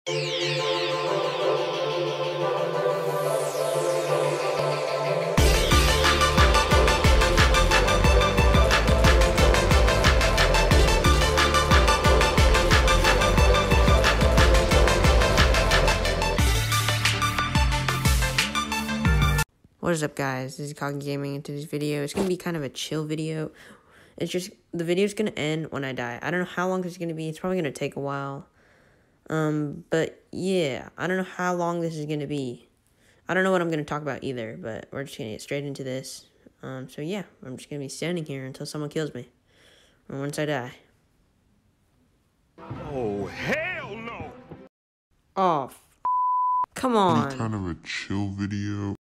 What is up, guys? This is KageGaming, and today's video it's gonna be kind of a chill video. It's just the video's gonna end when I die. I don't know how long this is gonna be. It's probably gonna take a while. But yeah, I don't know how long this is gonna be. I don't know what I'm gonna talk about either. But we're just gonna get straight into this. So yeah, I'm just gonna be standing here until someone kills me, or once I die. Oh hell no! Oh, come on. Kind of a chill video.